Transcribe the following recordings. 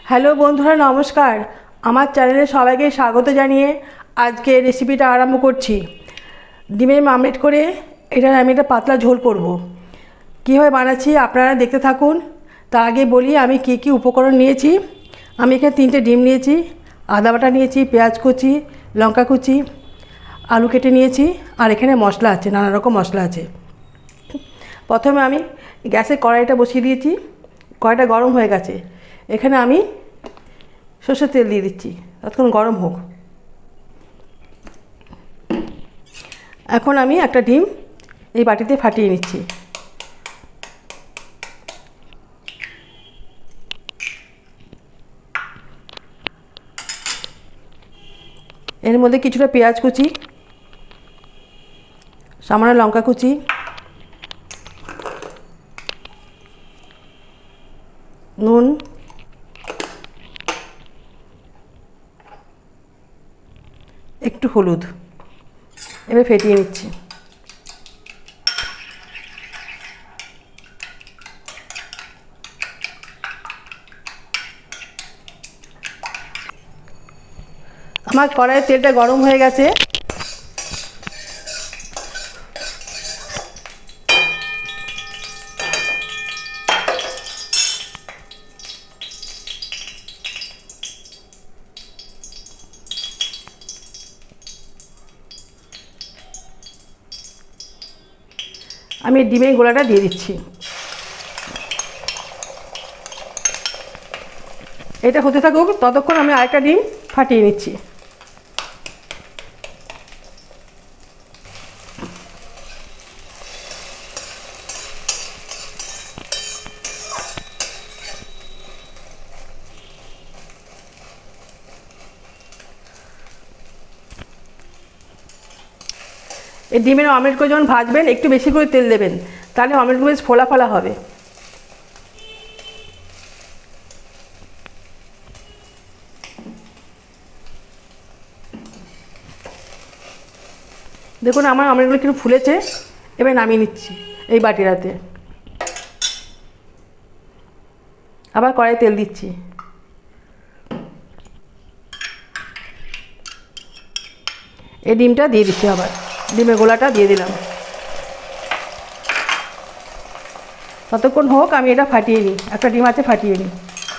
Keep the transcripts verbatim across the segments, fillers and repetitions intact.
Hello বন্ধুরা, নমস্কার। আমার চ্যানেলে সবাইকে স্বাগত জানিয়ে আজকে রেসিপিটা আরম্ভ করছি। ডিমের মামলেট করে এটার আমি একটা পাতলা ঝোল করব। কীভাবে বানাচ্ছি আপনারা দেখতে থাকুন। তার আগে বলি আমি কী কী উপকরণ নিয়েছি। আমি এখানে তিনটে ডিম নিয়েছি, আদা বাটা নিয়েছি, পেঁয়াজ কুচি, লঙ্কা কুচি, আলু কেটে নিয়েছি, আর এখানে মশলা আছে, নানা রকম মশলা আছে। প্রথমে আমি গ্যাসে কড়াইটা বসিয়ে দিয়েছি। কড়াইটা গরম হয়ে গেছে। এখানে আমি সরষের তেল দিয়ে দিচ্ছি, ততক্ষণ গরম হোক। এখন আমি একটা ডিম এই বাটিতে ফাটিয়ে নিচ্ছি। এর মধ্যে কিছুটা পেঁয়াজ কুচি, সামান্য লঙ্কা কুচি, নুন, একটু হলুদ, এবার ফেটিয়ে নিচ্ছি। আমার কড়াইয়ের তেলটা গরম হয়ে গেছে। আমি ডিমের গোলাটা দিয়ে দিচ্ছি। এটা হতে থাকুক, ততক্ষণ আমি আরেকটা ডিম ফাটিয়ে নিচ্ছি। এই ডিমের অমলেটগুলো যখন ভাজবেন একটু বেশি করে তেল দেবেন, তাহলে অমলেটগুলো বেশ ফোলা ফোলা হবে। দেখুন আমার অমলেটগুলো একটু ফুলেছে। এবার নামিয়ে নিচ্ছি এই বাটিটাতে। আবার কড়াই তেল দিচ্ছি। এই ডিমটা দিয়ে দিচ্ছি, আবার ডিমের গোলাটা দিয়ে দিলাম। ততক্ষণ হোক, আমি এটা ফাটিয়ে নিই। একটা ডিম আছে, ফাটিয়ে নিই।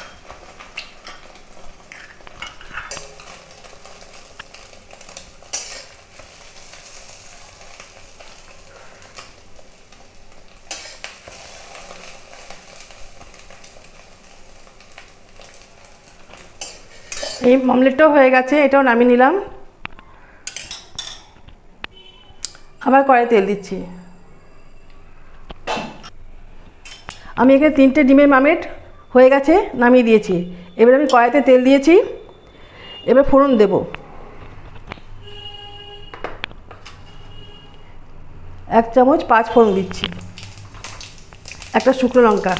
এই অমলেটটাও হয়ে গেছে, এটাও নামিয়ে নিলাম। আবার কড়াই তেল দিচ্ছি। আমি এখানে তিনটে ডিমের মামলেট হয়ে গেছে, নামিয়ে দিয়েছি। এবার আমি কড়াইতে তেল দিয়েছি। এবার ফোড়ন দেব। এক চামচ পাঁচ ফোড়ন দিচ্ছি, একটা শুকনো লঙ্কা।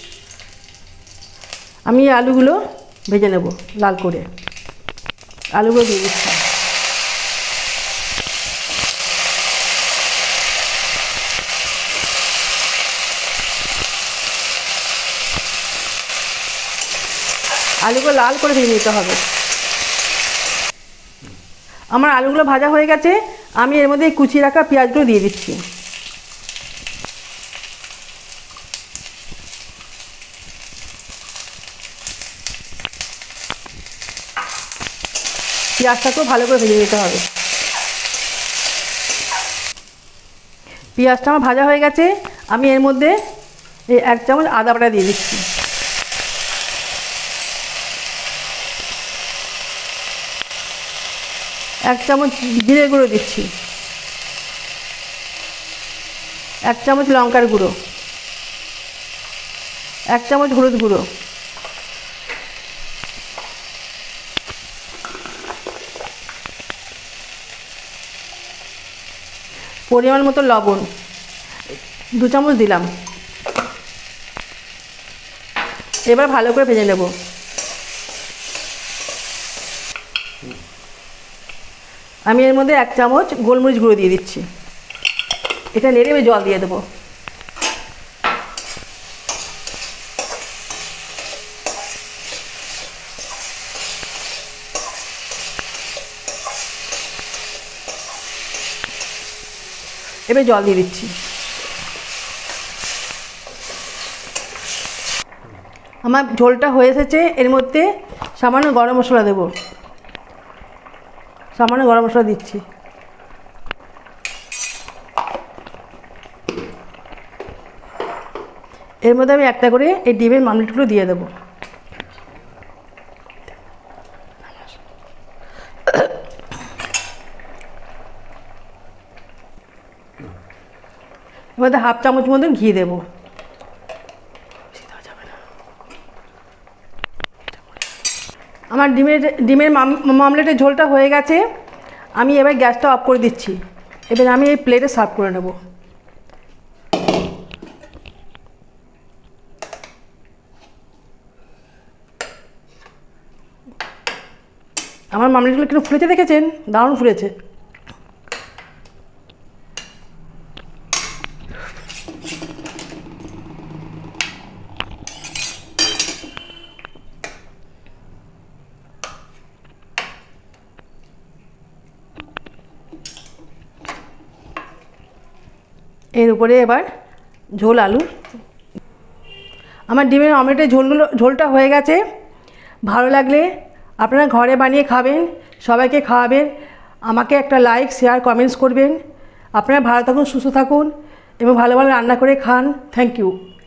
আমি এই আলুগুলো ভেজে নেব লাল করে। আলুগুলো দিয়ে দিচ্ছি। আলুগুলো লাল করে ভেজে নিতে হবে। আমার আলুগুলো ভাজা হয়ে গেছে। আমি এর মধ্যে কুচিয়ে রাখা পেঁয়াজগুলো দিয়ে দিচ্ছি। পেঁয়াজটাকেও ভালো করে ভেজে নিতে হবে। পেঁয়াজটা আমার ভাজা হয়ে গেছে। আমি এর মধ্যে এই এক চামচ আদা বাটা দিয়ে দিচ্ছি। এক চামচ জিরে গুঁড়ো দিচ্ছি। এক চামচ লঙ্কার গুঁড়ো, এক চামচ হলুদ গুঁড়ো, পরিমাণ মতো লবণ দু চামচ দিলাম। এবার ভালো করে ভেজে নেব। আমি এর মধ্যে এক চামচ গোলমরিচ গুঁড়ো দিয়ে দিচ্ছি। এটা নেড়ে আমি জল দিয়ে দেবো। এবার জল দিয়ে দিচ্ছি। আমার ঝোলটা হয়ে এসেছে, এর মধ্যে সামান্য গরম মশলা দেব, সামান্য গরম মশলা দিচ্ছি। এর মধ্যে আমি একটা করে এই ডিমের মামলেটগুলো দিয়ে দেবো। এর মধ্যে হাফ চামচ মতন ঘি দেবো। আমার ডিমের ডিমের মামলেটের ঝোলটা হয়ে গেছে, আমি এবার গ্যাসটা অফ করে দিচ্ছি। এবার আমি এই প্লেটে সার্ভ করে নেব। আমার মামলেটগুলো একটু ফুলেছে, দেখেছেন? দারুণ ফুলেছে। এর উপরে এবার ঝোল আলু। আমার ডিমের অমলেটের ঝোলগুলো ঝোলটা হয়ে গেছে। ভালো লাগলে আপনারা ঘরে বানিয়ে খাবেন, সবাইকে খাওয়াবেন, আমাকে একটা লাইক শেয়ার কমেন্টস করবেন। আপনারা ভালো থাকুন, সুস্থ থাকুন এবং ভালো ভালো রান্না করে খান। Thank you.